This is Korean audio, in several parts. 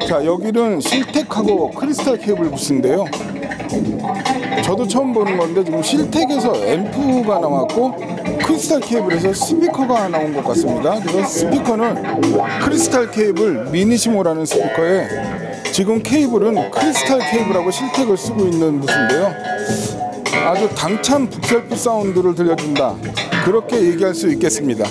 자, 여기는 실텍하고 크리스탈 케이블 부스인데요. 저도 처음 보는 건데 지금 실텍에서 앰프가 나왔고 크리스탈 케이블에서 스피커가 나온 것 같습니다. 그래서 스피커는 크리스탈 케이블 미니시모라는 스피커에 지금 케이블은 크리스탈 케이블하고 실텍을 쓰고 있는 부스인데요. 아주 당찬 북셀프 사운드를 들려준다, 그렇게 얘기할 수 있겠습니다.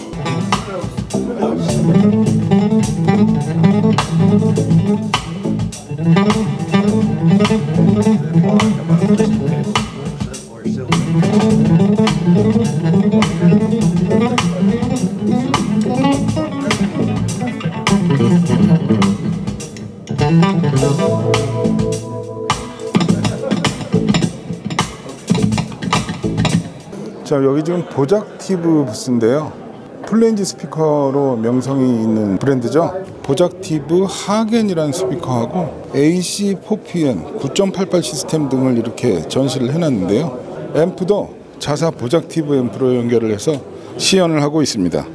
자, 여기 지금 보작티브 부스인데요. 플레인지 스피커로 명성이 있는 브랜드죠. 보작티브 하겐이라는 스피커하고 AC4PN 9.88 시스템 등을 이렇게 전시를 해놨는데요. 앰프도 자사 보작티브 앰프로 연결을 해서 시연을 하고 있습니다.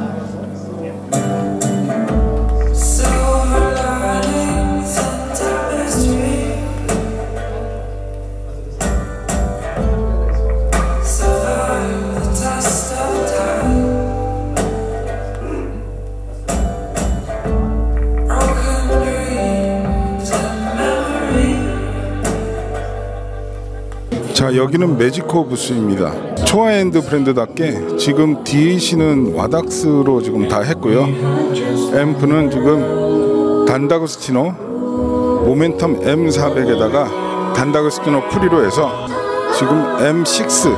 자, 여기는 매지코 부스입니다. 초하엔드 브랜드답게 지금 DAC는 와닥스로 지금 다 했고요. 앰프는 지금 단다그스티노 모멘텀 M400에다가 단다그스티노 프리로 해서 지금 M6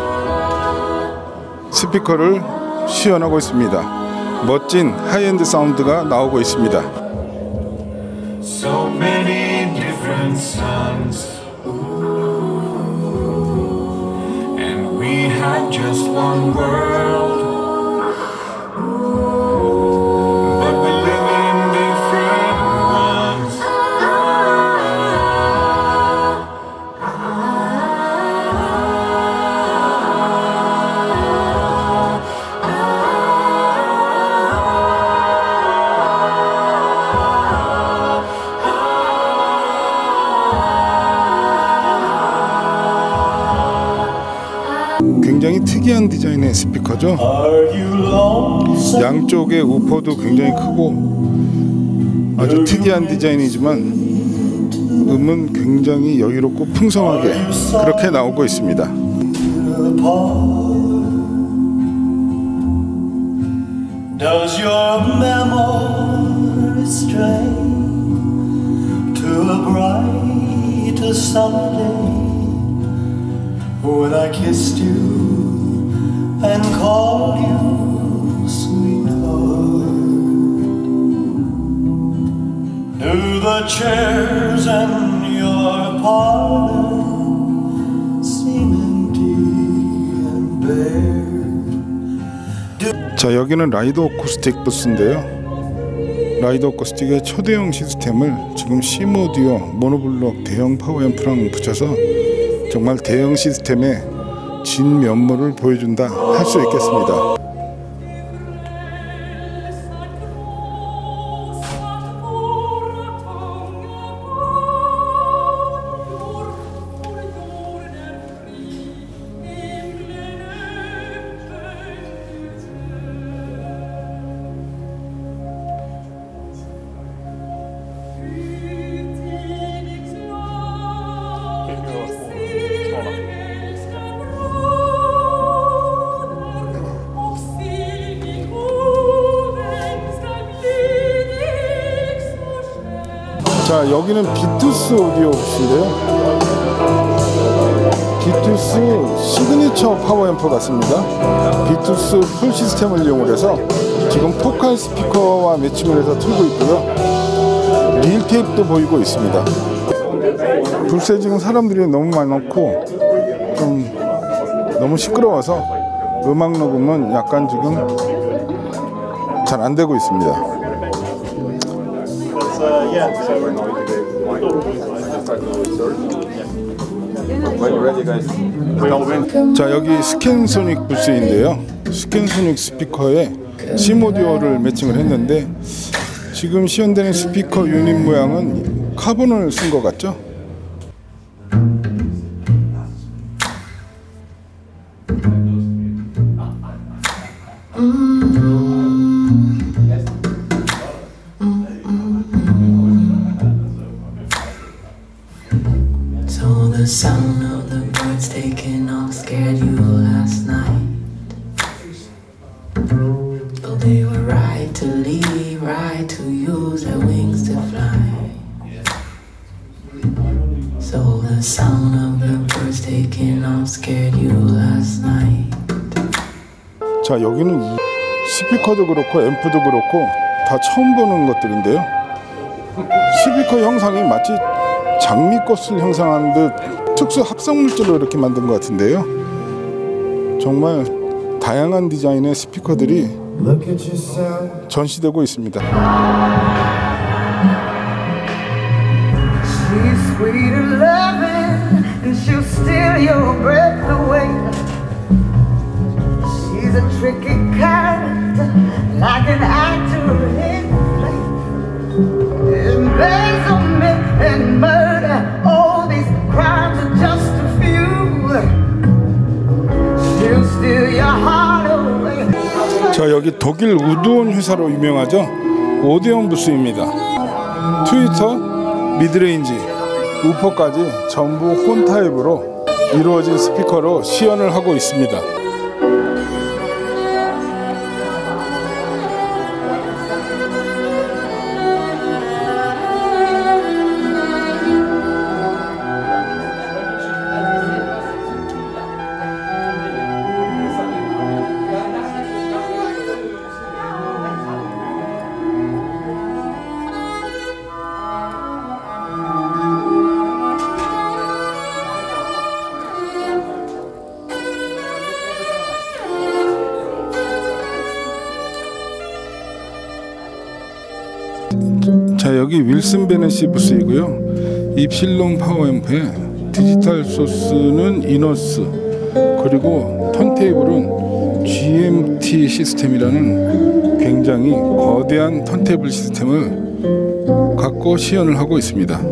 스피커를 시연하고 있습니다. 멋진 하이엔드 사운드가 나오고 있습니다. So many different songs. We had just one world, but we live in different ones. 굉장히 특이한 디자인의 스피커죠. 양쪽의 우퍼도 굉장히 크고 아주 특이한 디자인이지만 음은 굉장히 여유롭고 풍성하게 그렇게 나오고 있습니다. Does your memory stray to a bright summer day when I kissed you and called you sweetheart? Do the chairs in your parlor seem empty and bare? 자, 여기는 라이더 어쿠스틱 부스인데요. 라이더 어쿠스틱의 초대형 시스템을 지금 시모디오 모노블록 대형 파워앰프랑 붙여서 정말 대형 시스템의 진면모를 보여준다 할 수 있겠습니다. 자, 여기는 비투스 오디오 부스인데요. 비투스 시그니처 파워앰프 같습니다. 비투스 풀 시스템을 이용을 해서 지금 포칼 스피커와 매칭을 해서 틀고 있고요. 릴 테이프도 보이고 있습니다. 불새 지금 사람들이 너무 많고 좀 너무 시끄러워서 음악 녹음은 약간 지금 잘 안 되고 있습니다. 자, 여기 스캔소닉 부스인데요. 스캔소닉 스피커에 시모디오를 매칭을 했는데 지금 시연되는 스피커 유닛 모양은 카본을 쓴 것 같죠? So the sound of the birds taking off scared you last night. Though they were right to leave, right to use their wings to fly. So the sound of the birds taking off scared you last night. 자, 여기는 스피커도 그렇고 앰프도 그렇고 다 처음 보는 것들인데요. 스피커 형상이 마치 장미꽃을 형상한 듯 특수 합성물질로 이렇게 만든 것 같은데요. 정말 다양한 디자인의 스피커들이 전시되고 있습니다. She's sweet and loving, and she'll steal your breath away. She's a tricky character, like an actor in play. Embezzlement and murder, all these crimes are just a few. She'll steal your heart away. 자, 여기 독일 우드온 회사로 유명하죠. 오디온 부스입니다. 트위터, 미드레인지, 우퍼까지 전부 혼 타입으로 이루어진 스피커로 시연을 하고 있습니다. 자, 여기 윌슨 베넷이 부스이고요. 입실론 파워앰프에 디지털 소스는 이너스, 그리고 턴테이블은 GMT 시스템이라는 굉장히 거대한 턴테이블 시스템을 갖고 시연을 하고 있습니다.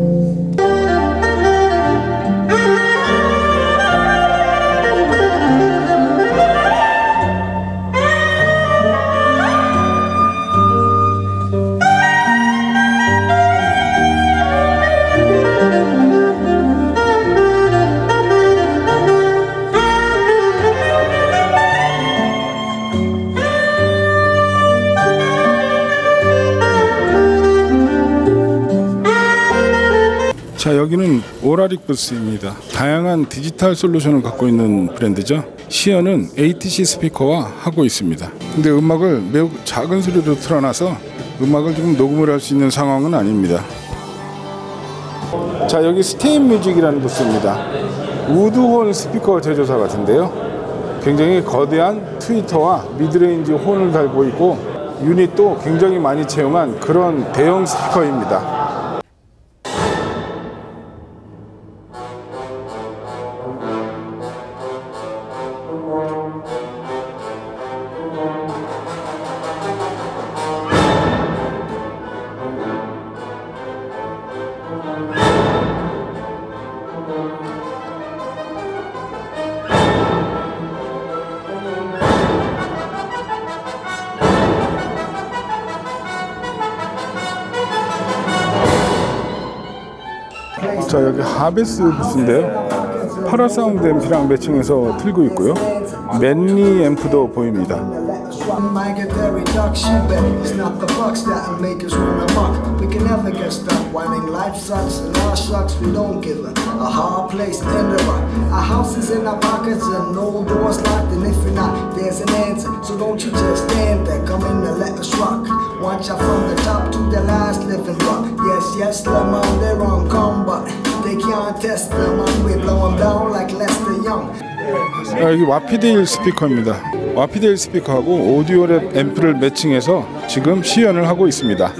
자, 여기는 오라릭 부스입니다. 다양한 디지털 솔루션을 갖고 있는 브랜드죠. 시연은 ATC 스피커와 하고 있습니다. 근데 음악을 매우 작은 소리로 틀어놔서 음악을 지금 녹음을 할 수 있는 상황은 아닙니다. 자, 여기 스테인 뮤직이라는 부스입니다. 우드혼 스피커 제조사 같은데요. 굉장히 거대한 트위터와 미드레인지 혼을 달고 있고 유닛도 굉장히 많이 채용한 그런 대형 스피커입니다. 자, 여기 하베스 부스인데요. 파라사운드 앰프랑 매칭해서 틀고 있고요. 맨리 앰프도 보입니다. 여기 와피데일 스피커입니다. 와피데일 스피커하고 오디오랩 앰프를 매칭해서 지금 시연을 하고 있습니다.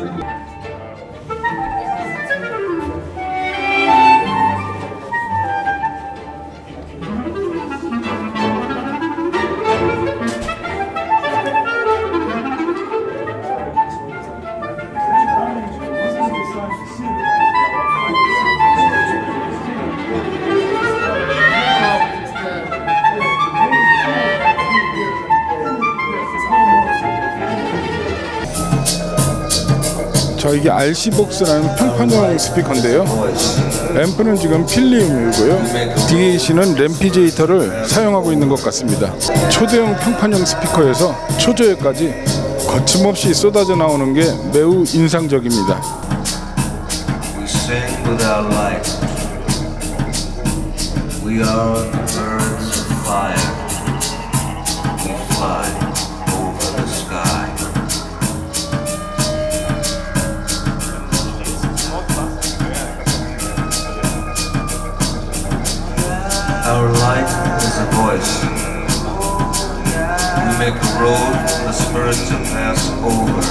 자, 이게 RC복스라는 평판형 스피커인데요. 앰프는 지금 필름이고요. DAC는 램피제이터를 사용하고 있는 것 같습니다. 초대형 평판형 스피커에서 초저역까지 거침없이 쏟아져 나오는 게 매우 인상적입니다. We sing with our light. We are the birds of fire. We fly over the sky. Our light is a voice. We make a road for the spirits to pass over.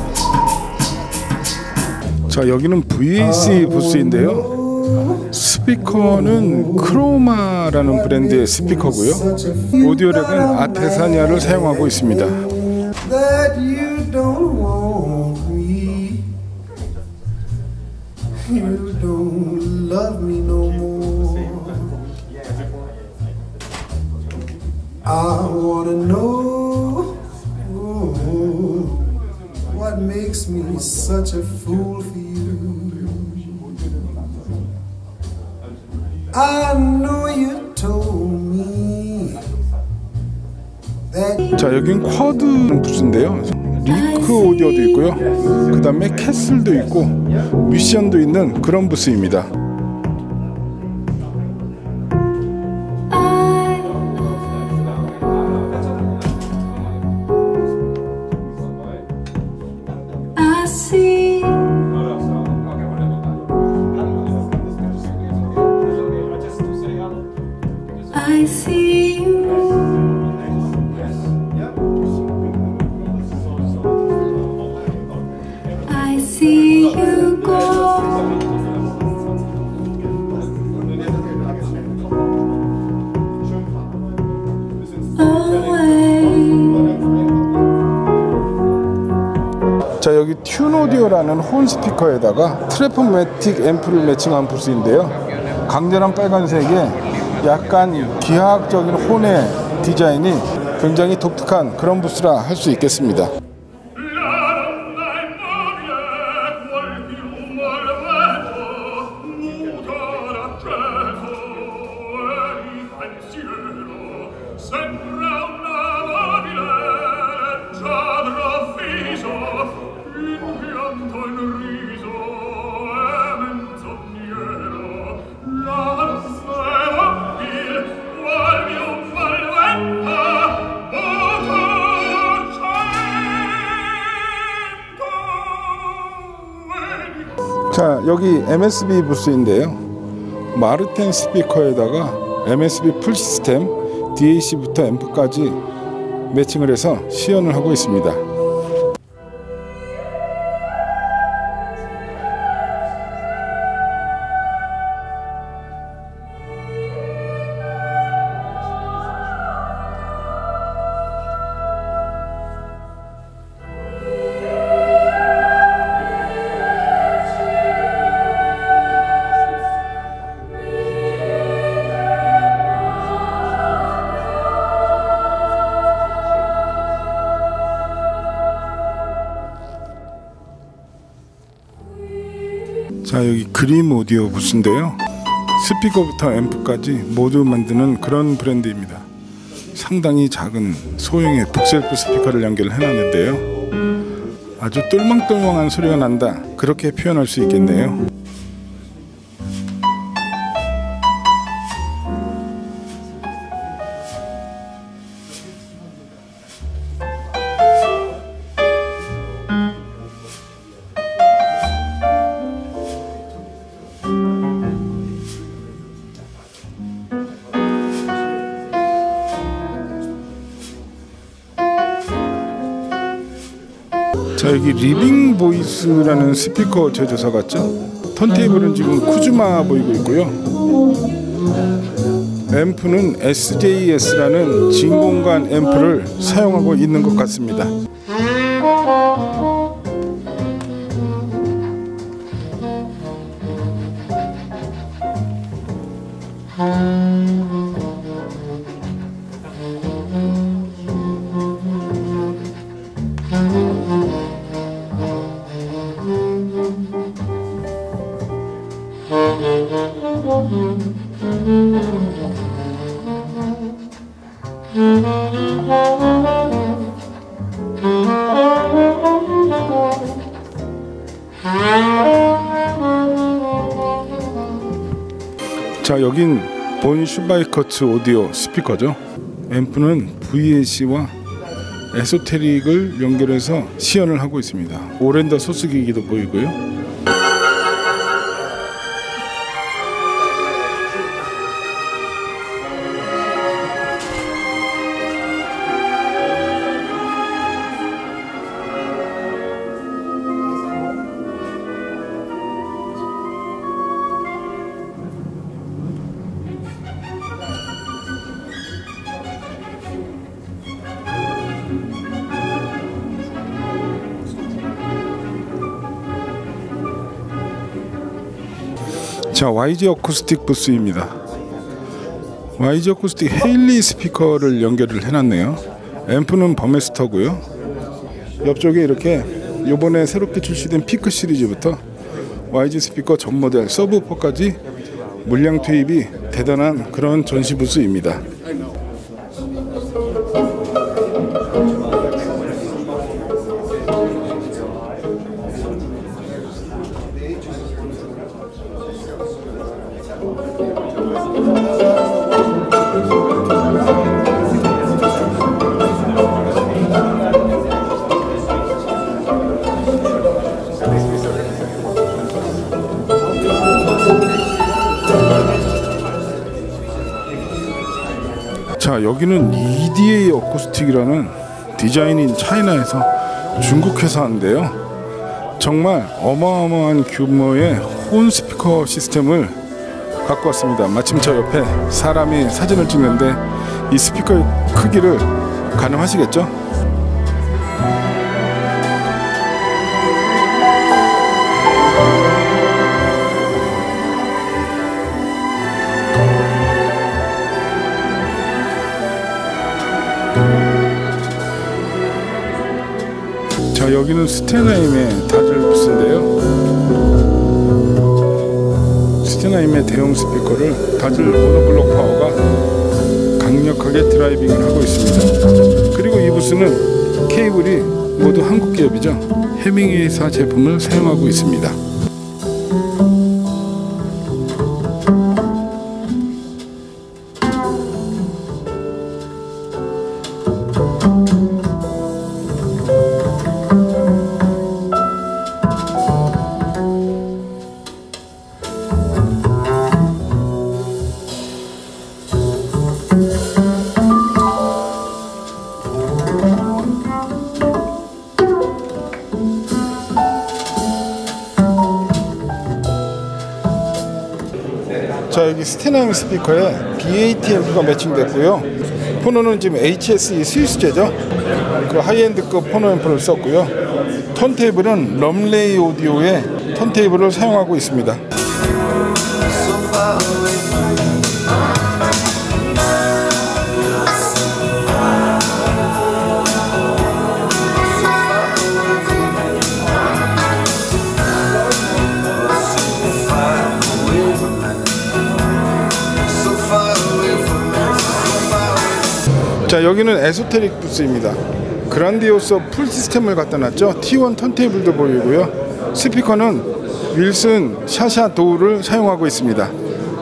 자, 여기는 VAC 부스인데요. 스피커는 크로마라는 브랜드의 스피커고요. 오디오렉은 아테사니아를 사용하고 있습니다. That you don't want me, you don't love me no more. I wanna know what makes me such a fool for you. I know you told me that. 자, 여긴 쿼드 부스인데요. 리크 오디오도 있고요. 그 다음에 캐슬도 있고 미션도 있는 그런 부스입니다. I see you. I see you go. 자, 여기 튠 오디오라는 혼 스피커에다가 트래프매틱 앰프를 매칭한 부스인데요. 강렬한 빨간색에 약간 기하학적인 혼의 디자인이 굉장히 독특한 그런 부스라 할 수 있겠습니다. 자, 여기 MSB 부스인데요. 마르텐 스피커에다가 MSB 풀 시스템, DAC부터 앰프까지 매칭을 해서 시연을 하고 있습니다. 자, 여기 그림 오디오 부스인데요. 스피커부터 앰프까지 모두 만드는 그런 브랜드입니다. 상당히 작은 소형의 북셀프 스피커를 연결해 놨는데요. 아주 똘망똘망한 소리가 난다, 그렇게 표현할 수 있겠네요. 자, 여기 리빙 보이스라는 스피커 제조사 같죠? 턴테이블은 지금 쿠즈마 보이고 있고요. 앰프는 SJS라는 진공관 앰프를 사용하고 있는 것 같습니다. 자, 여긴 본 슈바이커츠 오디오 스피커죠. 앰프는 VAC와 에소테릭을 연결해서 시연을 하고 있습니다. 오렌더 소스기기도 보이고요. 자, YG 어쿠스틱 부스입니다. YG 어쿠스틱 헤일리 스피커를 연결을 해놨네요. 앰프는 버메스터고요. 옆쪽에 이렇게 요번에 새롭게 출시된 피크 시리즈부터 YG 스피커 전 모델 서브우퍼까지 물량 투입이 대단한 그런 전시 부스입니다. 자, 여기는 EDA 어쿠스틱이라는 디자인인 차이나에서 중국 회사인데요. 정말 어마어마한 규모의 혼 스피커 시스템을 갖고 왔습니다. 마침 저 옆에 사람이 사진을 찍는데 이 스피커의 크기를 가늠하시겠죠? 자, 여기는 스테나임의 다즐 부스인데요. 스테나임의 대형 스피커를 다즐 모노블록 파워가 강력하게 드라이빙을 하고 있습니다. 그리고 이 부스는 케이블이 모두 한국 기업이죠. 해밍웨이사 제품을 사용하고 있습니다. 자, 여기 스테나임 스피커에 BAT 앰프가 매칭됐고요. 포노는 지금 HSE 스위스제죠. 그 하이엔드급 포노 앰프를 썼고요. 턴테이블은 럼레이 오디오의 턴테이블을 사용하고 있습니다. 자, 여기는 에소테릭 부스입니다. 그란디오서 풀 시스템을 갖다 놨죠. T1 턴테이블도 보이고요. 스피커는 윌슨 샤샤 도우를 사용하고 있습니다.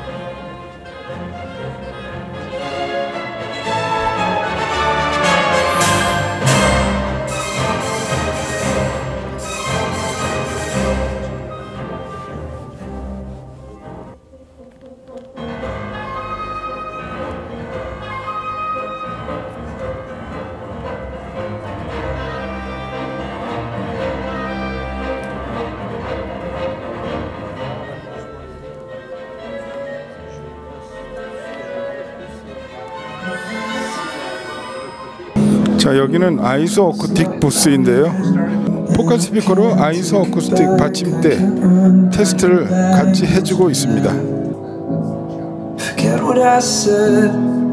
자, 여기는 아이소 어쿠스틱 부스인데요. 포컬 스피커로 아이소 어쿠스틱 받침대 테스트를 같이 해주고 있습니다. Forget what I said.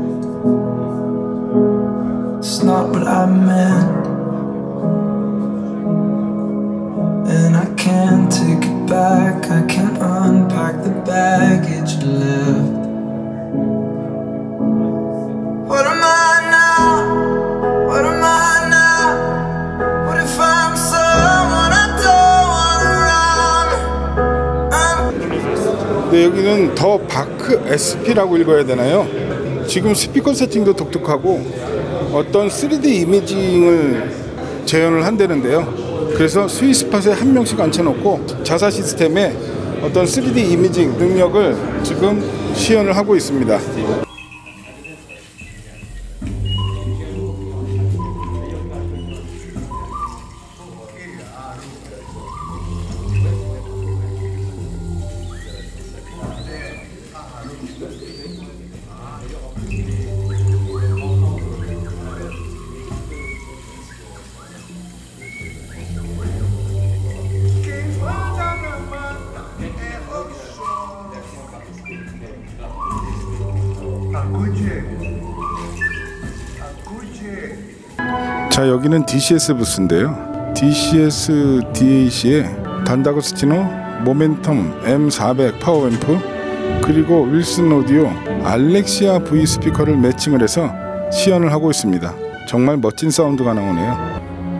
It's not what I meant. And I can't take it back. I can't unpack the baggage left. What am I now? What am I now? What if I'm someone I don't wanna run? 네, 여기는 더 바크 SP라고 읽어야 되나요? 지금 스피커 세팅도 독특하고 어떤 3D 이미징을 재현을 한다는데요. 그래서 스위스팟에 한 명씩 앉혀놓고 자사 시스템에 어떤 3D 이미징 능력을 지금 시연을 하고 있습니다. 자, 여기는 DCS 부스인데요. DCS DAC의 단다고스티노 모멘텀 M400 파워앰프 그리고 윌슨 오디오 알렉시아 V 스피커를 매칭을 해서 시연을 하고 있습니다. 정말 멋진 사운드가 나오네요.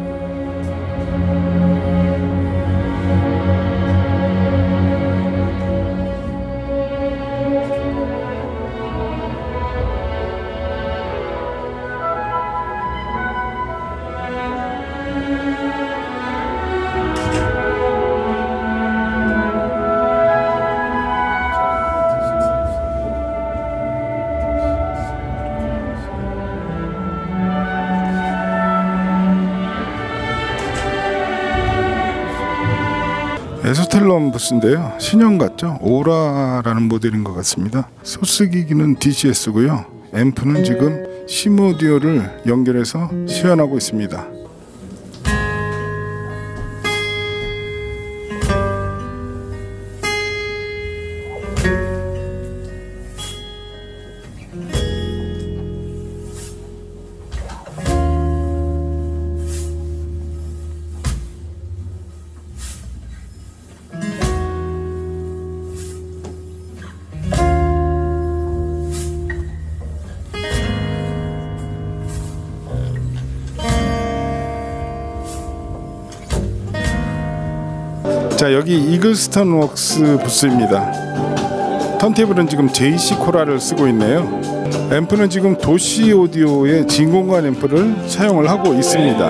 에소텔론 부스인데요. 신형 같죠? 오라라는 모델인 것 같습니다. 소스 기기는 DCS고요. 앰프는 지금 시모디오를 연결해서 시연하고 있습니다. 자, 여기 이글스턴 웍스 부스입니다. 턴테이블은 지금 JC 코라를 쓰고 있네요. 앰프는 지금 도시 오디오의 진공관 앰프를 사용을 하고 있습니다.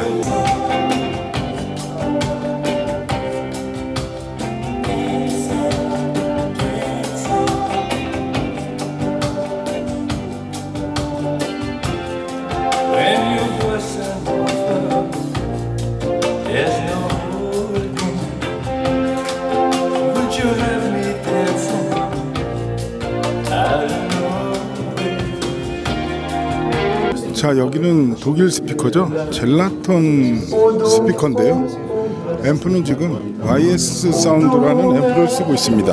자, 여기는 독일 스피커죠. 젤라톤 스피커인데요. 앰프는 지금 YS 사운드라는 앰프를 쓰고 있습니다.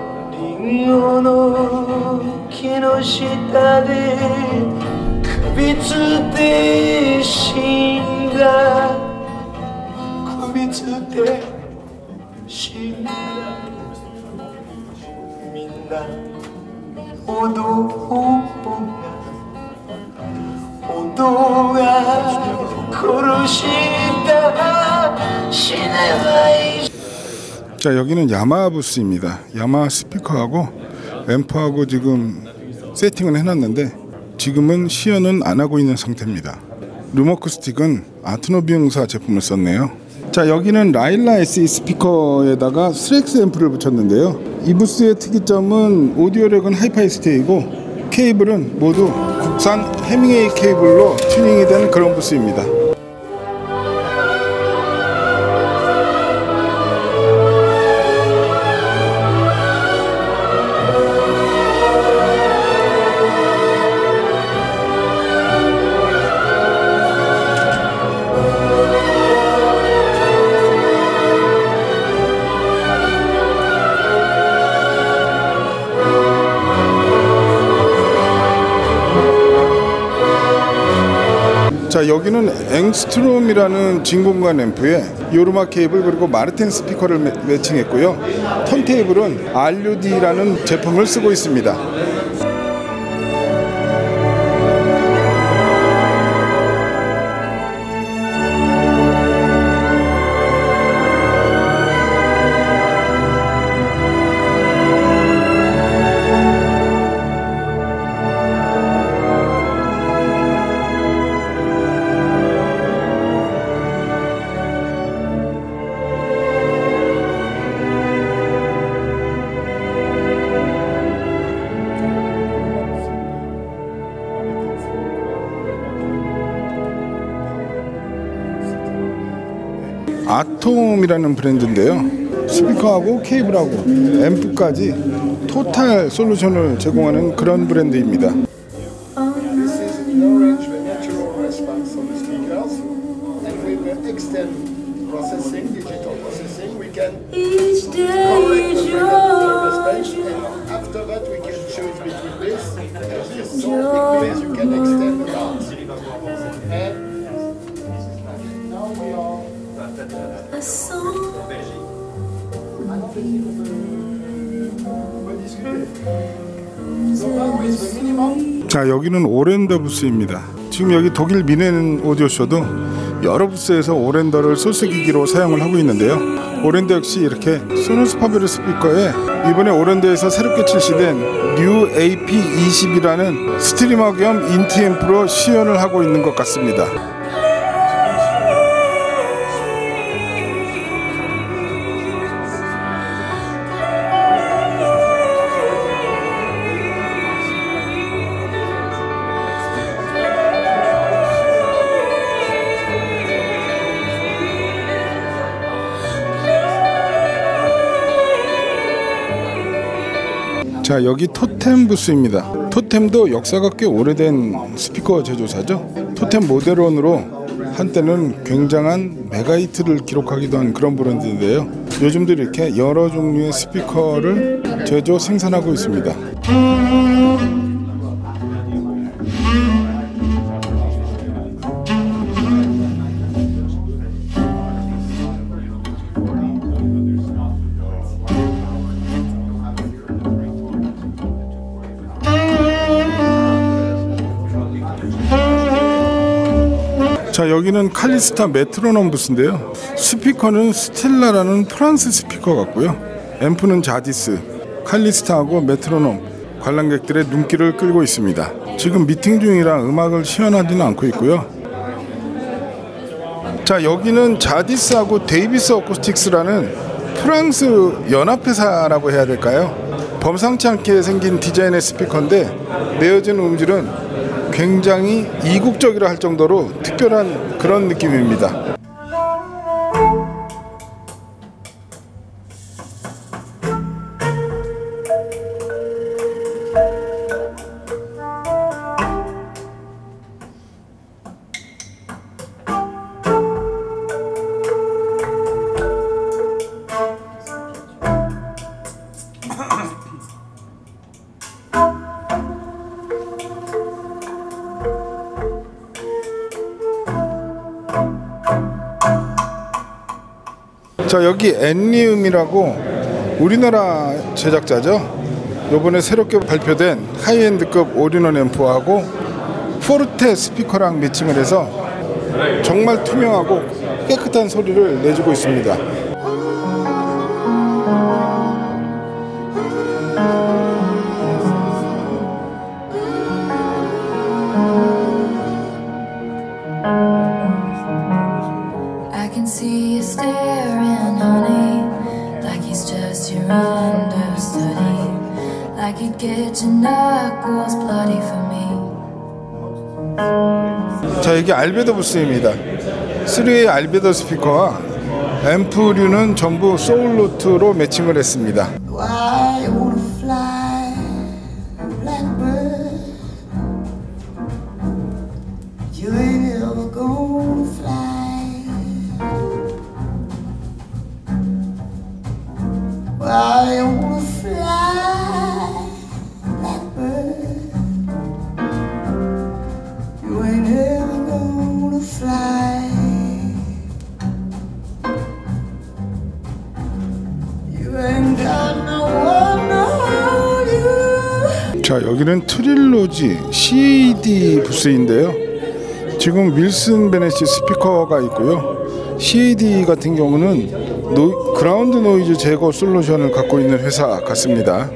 자, 여기는 야마하 부스입니다. 야마하 스피커하고 앰프하고 지금 세팅을 해놨는데 지금은 시연은 안 하고 있는 상태입니다. 룸어쿠스틱은 아트노비용사 제품을 썼네요. 자, 여기는 라일라 SE 스피커에다가 스렉스 앰프를 붙였는데요. 이 부스의 특이점은 오디오렉은 하이파이 스테이고 케이블은 모두 국산 해밍웨이 케이블로 튜닝이 된 그런 부스입니다. 자, 여기는 앵스트롬이라는 진공관 앰프에 요르마 케이블 그리고 마르텐 스피커를 매칭했고요. 턴테이블은 RUD라는 제품을 쓰고 있습니다. 아톰이라는 브랜드인데요. 스피커하고 케이블하고 앰프까지 토탈 솔루션을 제공하는 그런 브랜드입니다. This is an orange natural response on the speakers, and with the extend processing, digital processing, we can correct the response, and after that we can choose between this so big bass you can extend the dance. And now we are so now is the minimum. 자, 여기는 오렌더 부스입니다. 지금 여기 독일 미넨 오디오쇼도 여러 부스에서 오렌더를 소스 기기로 사용을 하고 있는데요. 오렌더 역시 이렇게 소노스 파베르 스피커에 이번에 오렌더에서 새롭게 출시된 뉴 AP20이라는 스트리머 겸 인티 앰프로 시연을 하고 있는 것 같습니다. 자, 여기 토템 부스입니다. 토템도 역사가 꽤 오래된 스피커 제조사죠. 토템 모델원으로 한때는 굉장한 메가히트를 기록하기도 한 그런 브랜드인데요. 요즘도 이렇게 여러 종류의 스피커를 제조 생산하고 있습니다. 자, 여기는 칼리스타 메트로놈 부스인데요. 스피커는 스텔라라는 프랑스 스피커 같고요. 앰프는 자디스, 칼리스타하고 메트로놈, 관람객들의 눈길을 끌고 있습니다. 지금 미팅 중이라 음악을 시연하지는 않고 있고요. 자, 여기는 자디스하고 데이비스 어쿠스틱스라는 프랑스 연합회사라고 해야 될까요? 범상치 않게 생긴 디자인의 스피커인데 내어진 음질은 굉장히 이국적이라 할 정도로 특별한 그런 느낌입니다. 자, 여기 엔리움이라고 우리나라 제작자죠. 요번에 새롭게 발표된 하이엔드급 올인원 앰프하고 포르테 스피커랑 매칭을 해서 정말 투명하고 깨끗한 소리를 내주고 있습니다. I can see you staring, honey, like he's just your understudy, like he'd get your knuckles bloody for me. 자, 여기 알베도 부스입니다. 3웨이 알베도 스피커와 앰프류는 전부 소울노트로 매칭을 했습니다. Why you wanna fly, blackbird? You ain't ever gonna fly. Why you wanna fly, blackbird? You ain't ever gonna fly. You ain't got no one to hold you. 자, 여기는 트릴로지 CAD 부스인데요. 지금 윌슨 베네시 스피커가 있고요. CAD 같은 경우는 그라운드 노이즈 제거 솔루션을 갖고 있는 회사 같습니다.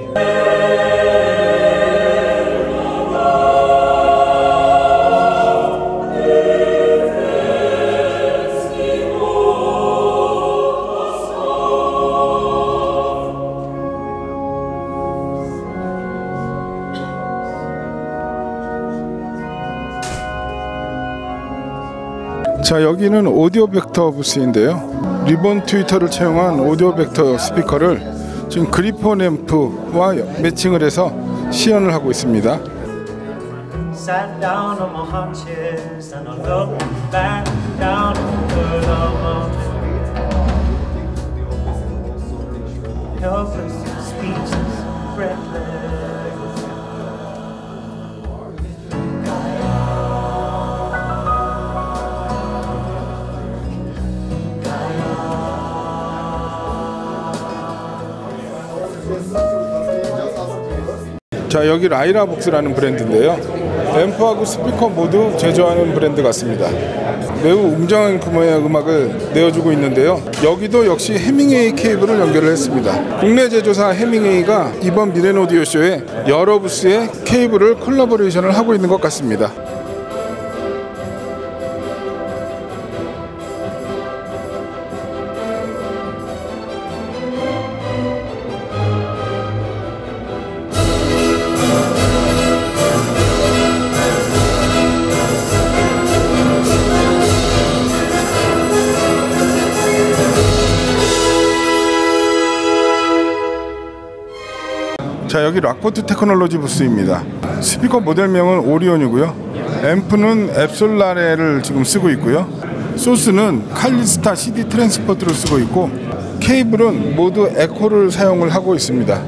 자, 여기는 오디오 벡터 부스인데요. 리본 트위터를 채용한 오디오 벡터 스피커를 지금 그리폰 앰프와 매칭을 해서 시연을 하고 있습니다. Sat down on my haunches and I looked back down at the hood of my feet. Helpless, speechless, breathless. 자, 여기 라이라복스라는 브랜드인데요. 앰프하고 스피커 모두 제조하는 브랜드 같습니다. 매우 웅장한 규모의 음악을 내어주고 있는데요. 여기도 역시 해밍웨이 케이블을 연결을 했습니다. 국내 제조사 해밍웨이가 이번 미렌 오디오 쇼에 여러 부스의 케이블을 콜라보레이션을 하고 있는 것 같습니다. 자, 여기 락포트 테크놀로지 부스입니다. 스피커 모델명은 오리온이고요. 앰프는 앱솔라레를 지금 쓰고 있고요. 소스는 칼리스타 CD 트랜스포트를 쓰고 있고, 케이블은 모두 에코를 사용을 하고 있습니다.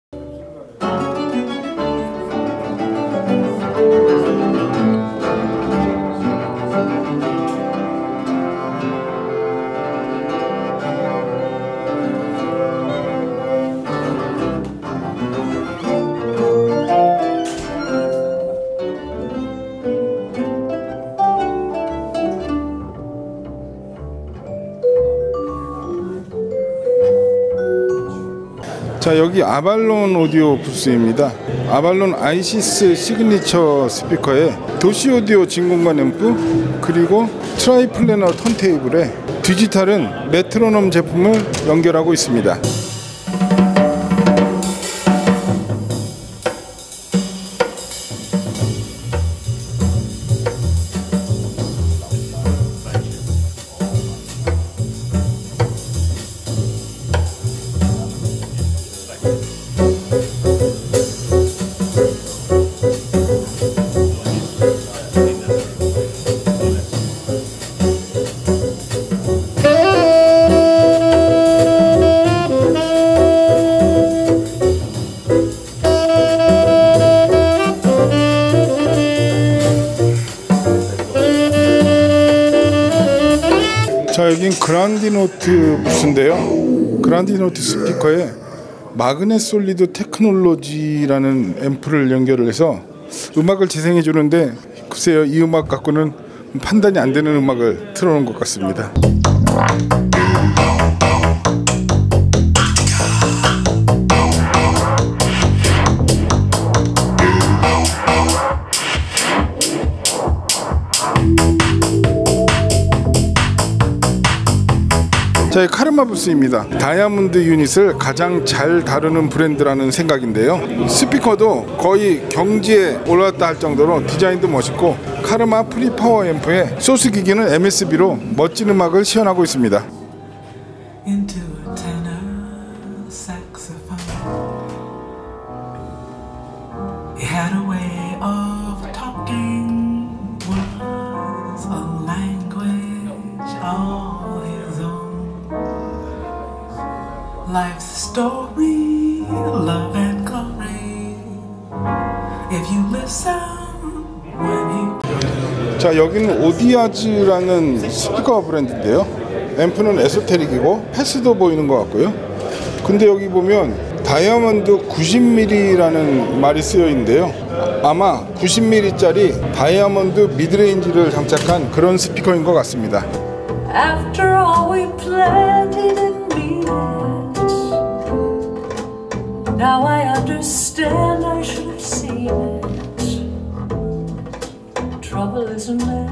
자, 여기 아발론 오디오 부스입니다. 아발론 아이시스 시그니처 스피커에 도시 오디오 진공관 앰프, 그리고 트라이플래너 턴테이블에 디지털은 메트로놈 제품을 연결하고 있습니다. 자, 여긴 그란디노트 부스인데요. 그란디노트 스피커에 마그넷 솔리드 테크놀로지라는 앰프를 연결을 해서 음악을 재생해 주는데, 글쎄요, 이 음악 갖고는 판단이 안 되는 음악을 틀어놓은 것 같습니다. 자, 카르마 부스입니다. 다이아몬드 유닛을 가장 잘 다루는 브랜드라는 생각인데요. 스피커도 거의 경지에 올랐다 할 정도로 디자인도 멋있고, 카르마 프리파워 앰프의 소스 기기는 MSB로 멋진 음악을 시연하고 있습니다. Into a tenor saxophone. He had a way of talking words, a language all his own. Life's story, love and glory. If you listen when he. 자, 여기는 오디아즈라는 스피커 브랜드인데요. 앰프는 에소테릭이고 패스도 보이는 것 같고요. 근데 여기 보면 다이아몬드 90mm라는 말이 쓰여 있는데요. 아마 90mm짜리 다이아몬드 미드레인지를 장착한 그런 스피커인 것 같습니다. After all we planted and mean it, now I understand I should have seen it. Trouble is a man.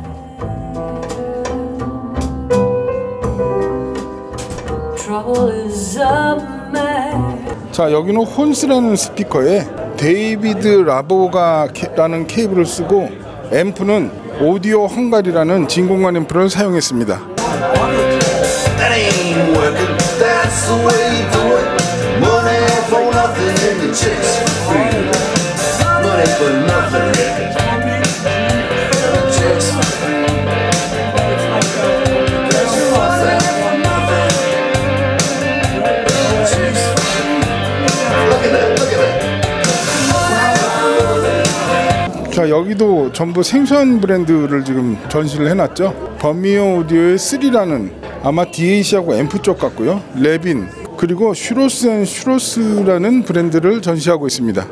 Trouble is a man. 자, 여기는 혼스라는 스피커에 데이비드 라보가라는 케이블을 쓰고, 앰프는 오디오 헝가리라는 진공관 앰프를 사용했습니다. That ain't working, that's the way you do it. Money for nothing and your chicks for free. Money for nothing, chicks for free. Look at that, look at that. 자, 여기도 전부 생소한 브랜드를 지금 전시를 해놨죠. 버미오 오디오의 3라는 아마 DAC하고 앰프 쪽 같고요. 레빈, 그리고 슈로스 앤 슈로스라는 브랜드를 전시하고 있습니다.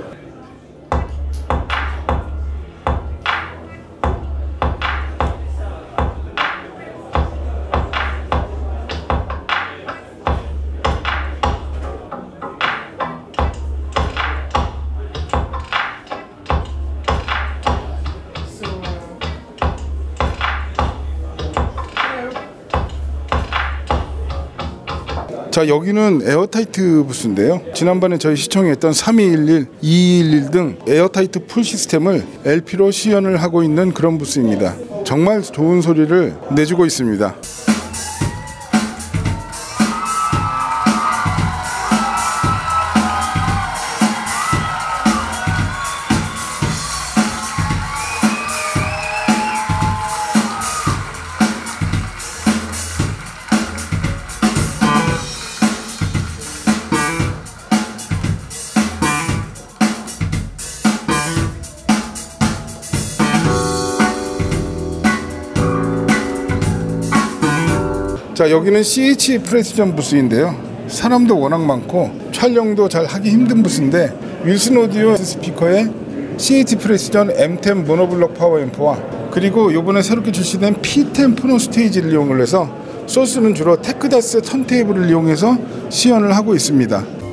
자, 여기는 에어타이트 부스인데요. 지난번에 저희 시청했던 3211, 2211 등 에어타이트 풀 시스템을 LP로 시연을 하고 있는 그런 부스입니다. 정말 좋은 소리를 내주고 있습니다. 자, 여기는 CH 프레시전 부스인데요. 사람도 워낙 많고 촬영도 잘 하기 힘든 부스인데, 윌슨 오디오 스피커에 CH 프레시전 M10 모노블록 파워 앰프와 그리고 요번에 새롭게 출시된 P10 푸노 스테이지를 이용을 해서 소스는 주로 테크다스 턴테이블을 이용해서 시연을 하고 있습니다.